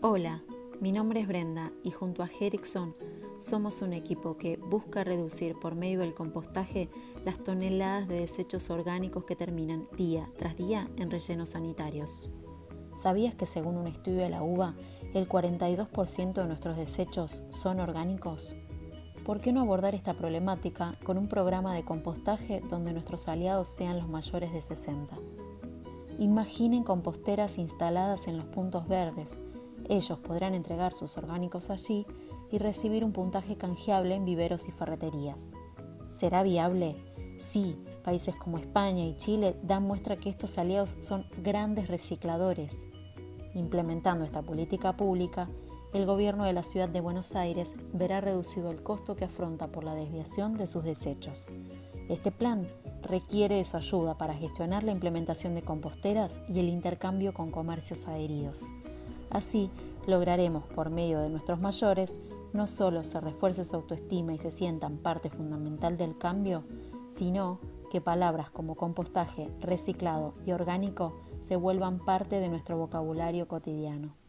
Hola, mi nombre es Brenda y junto a Ericsson somos un equipo que busca reducir por medio del compostaje las toneladas de desechos orgánicos que terminan día tras día en rellenos sanitarios. ¿Sabías que según un estudio de la UBA, el 42% de nuestros desechos son orgánicos? ¿Por qué no abordar esta problemática con un programa de compostaje donde nuestros aliados sean los mayores de 60? Imaginen composteras instaladas en los puntos verdes. Ellos podrán entregar sus orgánicos allí y recibir un puntaje canjeable en viveros y ferreterías. ¿Será viable? Sí, países como España y Chile dan muestra que estos aliados son grandes recicladores. Implementando esta política pública, el gobierno de la ciudad de Buenos Aires verá reducido el costo que afronta por la desviación de sus desechos. Este plan requiere de su ayuda para gestionar la implementación de composteras y el intercambio con comercios adheridos. Así, lograremos, por medio de nuestros mayores, no solo se refuerce su autoestima y se sientan parte fundamental del cambio, sino que palabras como compostaje, reciclado y orgánico se vuelvan parte de nuestro vocabulario cotidiano.